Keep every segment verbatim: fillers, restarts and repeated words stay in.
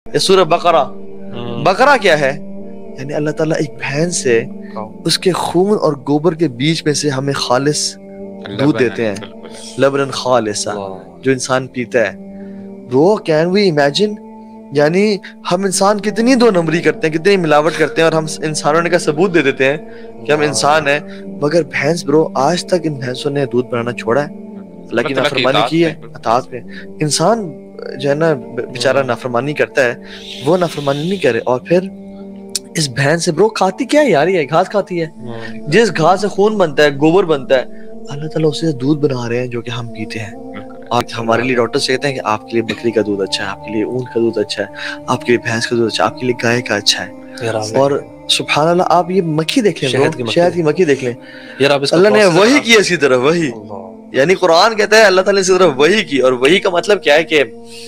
سورہ بقرہ. بقرہ کیا ہے؟ یعنی اللہ تعالیٰ ایک بھینس سے اس کے خون اور گوبر کے بیچ میں سے ہمیں خالص دودھ دیتے ہیں, لبنن خالصا, جو انسان پیتا ہے. برو کین وی امیجن, یعنی ہم انسان کتنی دو نمبری کرتے ہیں, کتنی ملاوٹ کرتے ہیں, اور ہم انسانوں نے کا ثبوت دے دیتے ہیں کہ ہم انسان ہیں, مگر بھینس برو آج تک ان بھینسوں نے دودھ بنانا چھوڑا ہے, اللہ کی نافرمانی کی ہے, اطاعت پہ. انسان جو ہے نا بیچارہ نافرمانی کرتا ہے, وہ نافرمانی نہیں کرے. اور پھر اس بھینس سے برو کھاتی کیا ہے یار, یہ گھاس کھاتی ہے. جس گھاس سے خون بنتا ہے, گوبر بنتا ہے, اللہ تعالیٰ اسے دودھ بنا رہے ہیں جو کہ ہم پیتے ہیں. اور ہمارے لیے ڈاکٹر کہتے ہیں کہ آپ کے لیے بکری کا دودھ اچھا ہے, آپ کے لیے اونٹ کا دودھ اچھا ہے, آپ کے لیے بھینس کا دودھ اچھا ہے, آپ کے لیے گائے کا اچھا ہے. اور سبحان اللہ, آپ یہ مکھی دیکھ لیں, شہد کی مکھی دیکھ لیں, اللہ نے وہی کی اسی طرح وہی. یعنی قرآن کہتا ہے اللہ تعالیٰ نے اسی طرح وہی کی, اور وہی کا مطلب کیا ہے کہ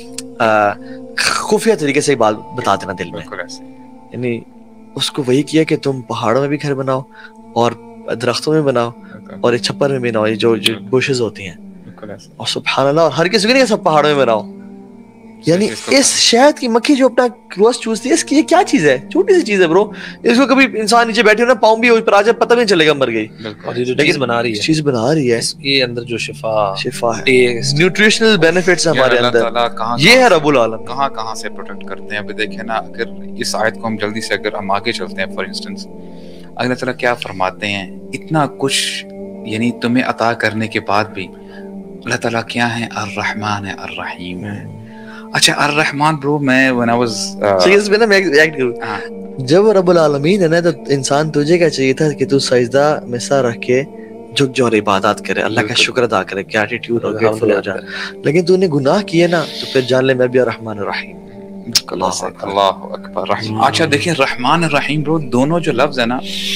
خفیہ طریقے سے ایک بات بتا دینا دل میں. یعنی اس کو وہی کیا کہ تم پہاڑوں میں بھی گھر بناؤ, اور درختوں میں بناؤ, اور ایک چھپر میں بھی بناؤ, جو جو بشز ہوتی ہیں. اور سبحان اللہ, اور ہر کسی کو نہیں سب پہاڑوں میں بناؤ. یعنی اس شہد کی مکھی جو اپنا روز چوستی ہے, اس کی یہ کیا چیز ہے؟ چھوٹی سی چیز ہے برو. اس کو کبھی انسان نیچے بیٹھے ہو نا, پاؤں بھی اوپر آ جائے پتہ بھی نہیں چلے گا مر گئی. اور یہ جو چیز بنا رہی ہے, چیز بنا رہی ہے, اس کے اندر جو شفا شفا ہے, نیوٹریشنل بینیفٹس ہمارے اندر, یہ ہے رب العالمین. کہاں کہاں سے پروٹیکٹ کرتے ہیں. ابھی دیکھیں نا, اگر اس آیت کو ہم جلدی سے اگر ہم آگے چلتے ہیں, فار انسٹنس اللہ تعالیٰ کیا فرماتے ہیں, اتنا کچھ یعنی تمہیں عطا کرنے کے بعد بھی اللہ تعالیٰ کیا ہے, الرحمن ہے, الرحیم ہے. اچھا الرحمن برو, میں when I was سیریس میں نا میں ایکٹ کروں, جب رب العالمین ہے نا, تو انسان تجھے کیا چاہیے تھا کہ تو سجدہ میں سر رکھ کے جھک جو اور عبادات کرے, اللہ کا شکر ادا کرے, گریٹیٹیوڈ اور گریٹفل ہو جائے. لیکن تو نے گناہ کیے نا, تو پھر جان لے میں بھی الرحمن الرحیم. اللہ اکبر. اچھا دیکھیں, رحمان الرحیم برو, دونوں جو لفظ ہے نا,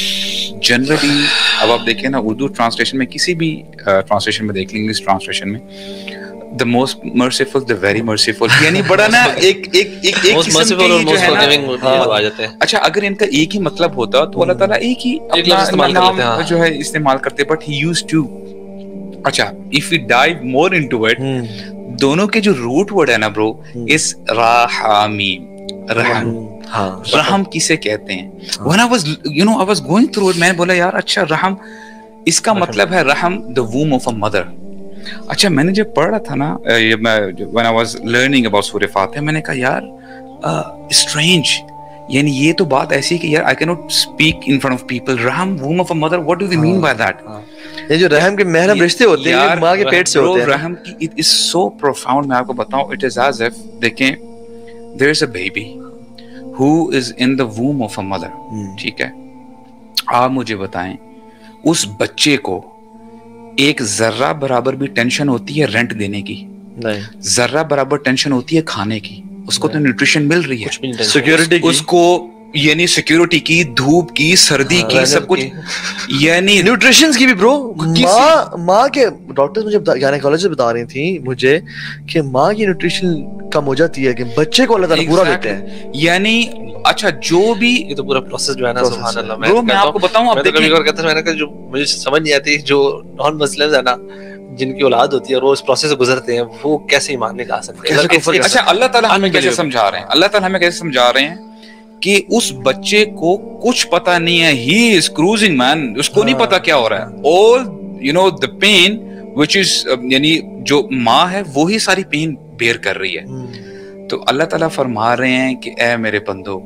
جنرلی اب آپ دیکھیں نا اردو ٹرانسلیشن میں, کسی بھی ٹرانسلیشن میں دیکھ لیں, انگلش ٹرانسلیشن میں, the most merciful, the very merciful, یعنی بڑا نا ایک ایک ایک ایک قسم کے جو ہے نا. اچھا اگر ان کا ایک ہی مطلب ہوتا تو اللہ تعالیٰ ایک ہی اپنا نام جو ہے استعمال کرتے, بٹ he used to. اچھا if we dive more into it, دونوں کے جو روٹ ورڈ ہے نا برو, اس رحمیم, رحم, رحم کسے کہتے ہیں. when I was you know I was going through it, میں نے بولا یار اچھا رحم اس کا مطلب ہے رحم, the womb of a mother. اچھا میں نے جب پڑھ رہا تھا نا, when I was learning about سورہ فاتحہ, میں نے کہا یار strange, یعنی یہ تو بات ایسی کہ یار I cannot speak in front of people. رحم, womb of a mother, what do we mean by that? یہ جو رحم کے محرم رشتے ہوتے ہیں, ماں کے پیٹ سے ہوتے ہیں. رحم کی it is so profound, میں آپ کو بتاؤں, it is as if دیکھیں there is a baby who is in the womb of a mother. ٹھیک ہے, آپ مجھے بتائیں اس بچے کو ایک ذرہ برابر بھی ٹینشن ہوتی ہے رینٹ دینے کی؟ نہیں. ذرہ برابر ٹینشن ہوتی ہے کھانے کی؟ اس کو تو نیوٹریشن مل رہی ہے, سیکیورٹی, اس کو یعنی سیکیورٹی کی, دھوپ کی, سردی کی, سب کچھ, یعنی نیوٹریشن کی بھی برو. ماں ماں کے ڈاکٹر مجھے گائنیکالوجسٹ بتا رہی تھی مجھے کہ ماں کی نیوٹریشن کم ہو جاتی ہے کہ بچے کو اللہ تعالیٰ پورا دیتے ہیں. یعنی اچھا جو بھی یہ تو پورا پروسیس جو ہے نا, سبحان اللہ. میں آپ کو بتاؤں, اب کبھی کبھی کہتا ہوں میں نے کہ جو مجھے سمجھ نہیں آتی, جو نان مسلمز ہے نا, جن کی اولاد ہوتی ہے اور وہ اس پروسیس سے گزرتے ہیں, وہ کیسے ایمان نہیں لا سکتے. اچھا اللہ تعالیٰ ہمیں کیسے سمجھا رہے ہیں, اللہ تعالیٰ ہمیں کیسے سمجھا رہے ہیں کہ اس بچے کو کچھ پتا نہیں ہے, ہی از کروزنگ مین, اس کو نہیں پتا کیا ہو رہا ہے. all you know the pain which is یعنی جو ماں ہے وہی ساری پین بیئر کر رہی ہے. تو اللہ تعالیٰ فرما رہے ہیں کہ اے میرے بندو,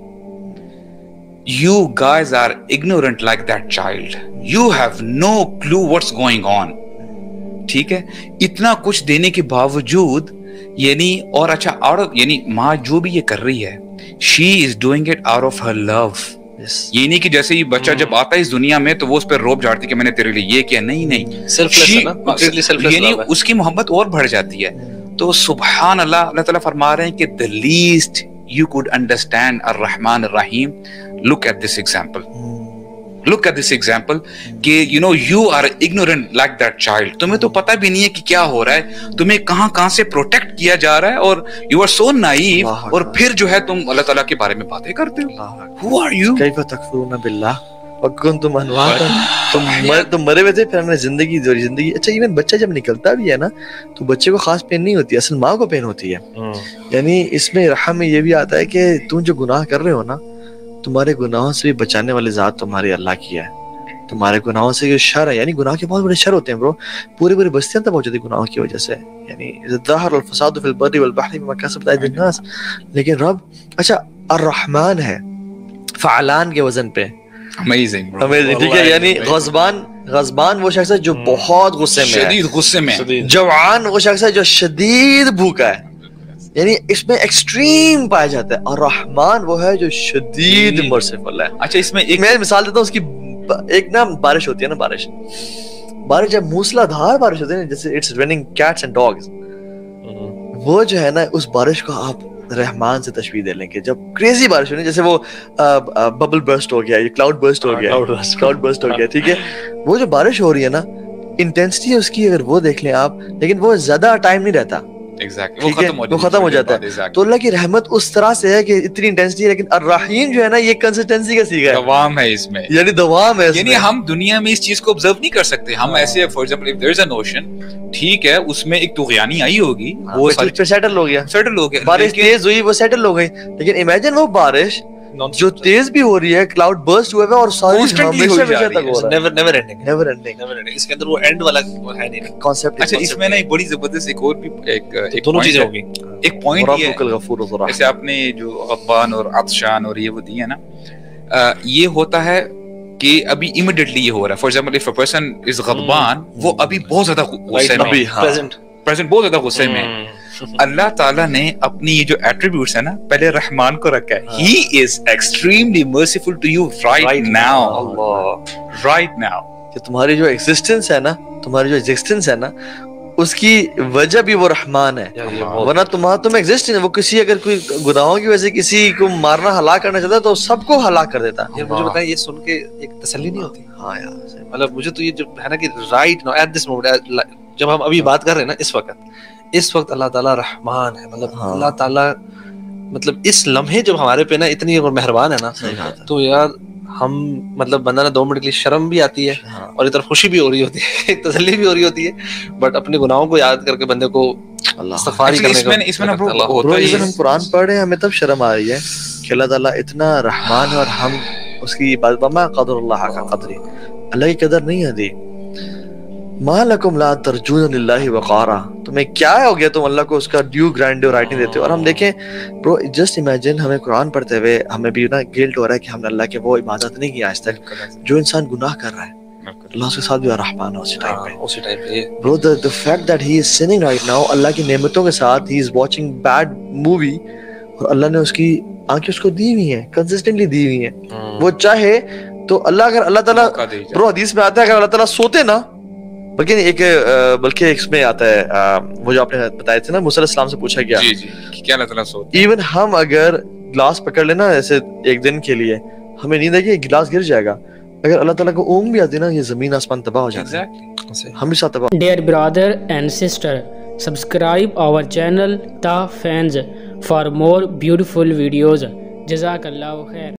you guys are ignorant like that child, you have no clue what's going on. ٹھیک ہے, اتنا کچھ دینے کے باوجود یعنی, اور اچھا اور یعنی ماں جو بھی یہ کر رہی ہے, she is doing it out of her love. یہ نہیں کہ جیسے ہی بچہ جب آتا ہے اس دنیا میں تو وہ اس پہ روب جاڑتی کہ میں نے تیرے لیے یہ کیا, نہیں نہیں, یعنی اس کی محبت اور بڑھ جاتی ہے. تو سبحان اللہ, اللہ تعالیٰ فرما رہے ہیں کہ the least you could understand الرحمن الرحیم, look at this example, look at this example کہ you know you are ignorant like that child, تمہیں تو پتہ بھی نہیں ہے کہ کیا ہو رہا ہے, تمہیں کہاں کہاں سے پروٹیکٹ کیا جا رہا ہے, اور you are so naive, اور پھر جو ہے تم اللہ تعالیٰ کے بارے میں باتیں کرتے ہو. Who are you? کیف تکفرون باللہ, وَكُنْتُمْ أَمْوَاتًا تم مر تم مرے ہوئے تھے پھر ہم نے زندگی دی زندگی. اچھا ایون بچہ جب نکلتا بھی ہے نا تو بچے کو خاص پین نہیں ہوتی, اصل ماں کو پین ہوتی ہے. یعنی اس میں رحم میں یہ بھی آتا ہے کہ تم جو گناہ کر رہے ہو نا, تمہارے گناہوں سے بھی بچانے والے ذات تمہاری اللہ کی ہے. تمہارے گناہوں سے جو شر ہے, یعنی گناہ کے بہت بڑے شر ہوتے ہیں برو, پوری پوری بستیاں تک پہنچ جاتی گناہوں کی وجہ سے. یعنی ظاہر الفساد فی البر والبحر بما کسبت ایدی الناس, لیکن رب اچھا الرحمن ہے فعلان کے وزن پہ. Amazing bro. Amazing, ٹھیک ہے. یعنی غضبان غضبان وہ شخص ہے جو بہت غصے میں ہے, شدید غصے میں. جوعان وہ شخص ہے جو شدید بھوکا ہے, یعنی اس میں ایکسٹریم پایا جاتا ہے. اور رحمان وہ ہے جو شدید مرسیفل ہے. اچھا اس میں ایک میں مثال دیتا ہوں اس کی. ایک نا بارش ہوتی ہے نا, بارش بارش جب موسلا دھار بارش ہوتی ہے نا, جیسے it's raining cats and dogs, وہ جو ہے نا اس بارش کو آپ رحمان سے تشبیہ دے لیں کہ جب کریزی بارش ہونی, جیسے وہ ببل برسٹ ہو گیا, یہ کلاؤڈ برسٹ ہو گیا, کلاؤڈ برسٹ ہو گیا, ٹھیک ہے. وہ جو بارش ہو رہی ہے نا, انٹینسٹی اس کی اگر وہ دیکھ لیں آپ, لیکن وہ زیادہ ٹائم نہیں رہتا, وہ ختم ہو جاتا ہے. تو اللہ کی رحمت اس طرح سے ہے کہ اتنی انٹینسٹی ہے, لیکن الرحیم جو ہے نا یہ کنسسٹنسی کا سیگا ہے, دوام ہے اس میں, یعنی دوام ہے. یعنی ہم دنیا میں اس چیز کو آبزرو نہیں کر سکتے. ہم ایسے for example if there is an ocean, ٹھیک ہے, اس میں ایک طغیانی آئی ہوگی, وہ سیٹل ہو گیا, سیٹل ہو گیا, بارش تیز ہوئی وہ سیٹل ہو گئی. لیکن امیجن وہ بارش جو تیز بھی ہو رہی ہے, کلاؤڈ برسٹ ہوئے اور ساری ہمیشہ ہمیشہ تک ہو رہا ہے, never never ending never ending. اس کے اندر وہ اینڈ والا ہے نہیں کانسیپٹ. اچھا اس میں نا ایک بڑی زبردست ایک اور بھی ایک ایک دونوں چیزیں ہوگی. ایک پوائنٹ یہ ربک الغفور الرحیم, جیسے آپ نے جو غضبان اور عطشان اور یہ وہ دی ہے نا, یہ ہوتا ہے کہ ابھی امیڈیٹلی یہ ہو رہا ہے. For example if a person is غضبان, وہ ابھی بہت زیادہ غصے میں, پریزنٹ پریزنٹ بہت زیادہ غصے میں. اللہ تعالیٰ نے اپنی یہ جو ایٹریبیوٹس ہیں نا پہلے رحمان کو رکھا ہے. He is extremely merciful to you right now, right now. کہ تمہاری جو ایگزسٹنس ہے نا, تمہاری جو ایگزسٹنس ہے نا, اس کی وجہ بھی وہ رحمان ہے. ورنہ تمہارا تم ایگزسٹ نہیں, وہ کسی اگر کوئی گناہوں کی وجہ سے کسی کو مارنا ہلاک کرنا چاہتا تو سب کو ہلاک کر دیتا. یہ مجھے بتائیں, یہ سن کے ایک تسلی نہیں ہوتی؟ ہاں یار, مطلب مجھے تو یہ جو ہے نا کہ right now at this moment, جب ہم ابھی بات کر رہے ہیں نا اس وقت, اس وقت اللہ تعالیٰ رحمان ہے. مطلب اللہ تعالیٰ مطلب اس لمحے جب ہمارے پہ نا اتنی مہربان ہے نا, تو یار ہم مطلب بندہ نا دو منٹ کے لیے شرم بھی آتی ہے اور ایک طرف خوشی بھی ہو رہی ہوتی ہے, ایک تسلی بھی ہو رہی ہوتی ہے, بٹ اپنے گناہوں کو یاد کر کے بندے کو استغفار کرنے کا. اس میں نا ہوتا ہے ہم قرآن پڑھ رہے ہیں, ہمیں تب شرم آ رہی ہے کہ اللہ تعالیٰ اتنا رحمان ہے اور ہم اس کی عبادت بما قدر اللہ کا قدری, اللہ کی قدر نہیں ہے دی. ما لکم لا ترجون للہ وقارا, تمہیں کیا ہو گیا تم اللہ کو اس کا ڈیو گرینڈیور رائٹ نہیں دیتے ہو. اور ہم دیکھیں برو, جسٹ امیجن ہمیں قرآن پڑھتے ہوئے ہمیں بھی نا گلٹ ہو رہا ہے کہ ہم نے اللہ کے وہ عبادت نہیں کی آج تک. جو انسان گناہ کر رہا ہے اللہ اس کے ساتھ بھی رحمان ہے اسی ٹائم پہ, اسی ٹائم پہ. برو the the fact that he is sinning right now, اللہ کی نعمتوں کے ساتھ he is watching bad movie, اور اللہ نے اس کی آنکھیں اس کو دی ہوئی ہیں, کنسسٹنٹلی دی ہوئی ہیں. وہ چاہے تو اللہ, اگر اللہ تعالیٰ برو حدیث میں آتا ہے اگر اللہ تعالیٰ سوتے نا, بلکہ ایک بلکہ اس میں آتا ہے وہ جو آپ نے بتایا تھا نا, موسیٰ علیہ السلام سے پوچھا گیا جی جی کیا اللہ تعالیٰ سوتے, ایون ہم اگر گلاس پکڑ لینا ایسے ایک دن کے لیے, ہمیں نیند ہے کہ گلاس گر جائے گا, اگر اللہ تعالیٰ کو اونگ بھی آتی نا, یہ زمین آسمان تباہ ہو جاتا ہے, ہم بھی ساتھ تباہ. Dear brother and sister, subscribe our channel Ta Fans for more beautiful videos. جزاک اللہ خیر.